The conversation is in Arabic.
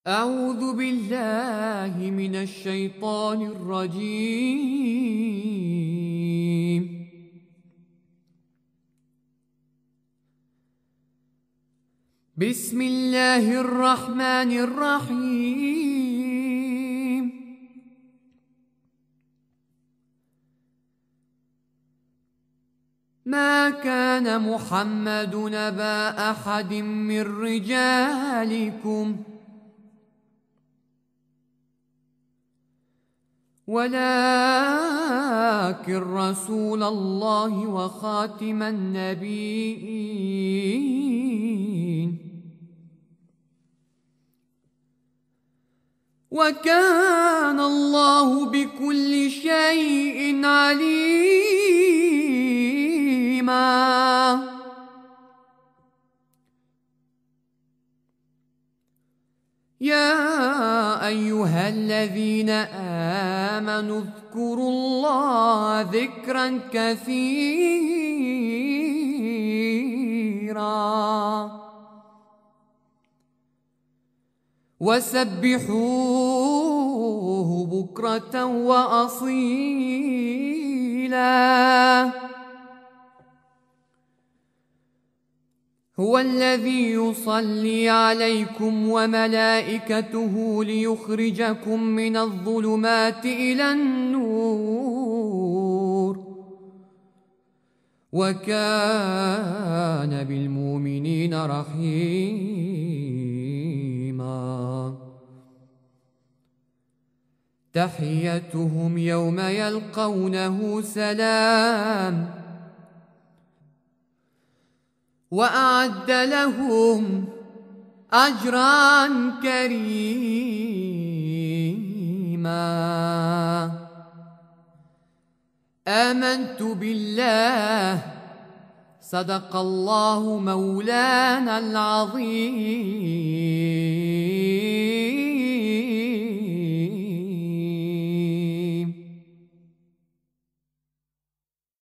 أعوذ بالله من الشيطان الرجيم. بسم الله الرحمن الرحيم. ما كان محمد أبا أحد من رجالكم ولكن رسول الله وخاتم النبيين، وكان الله بكل شيء عليما. يا أيها الذين آمنوا اذكروا الله ذكرا كثيرا وسبحوه بكرة وأصيلا. هو الذي يصلي عليكم وملائكته ليخرجكم من الظلمات إلى النور، وكان بالمؤمنين رحيما. تحيتهم يوم يلقونه سلام، وأعد لهم أجرا كريما. آمنت بالله، صدق الله مولانا العظيم.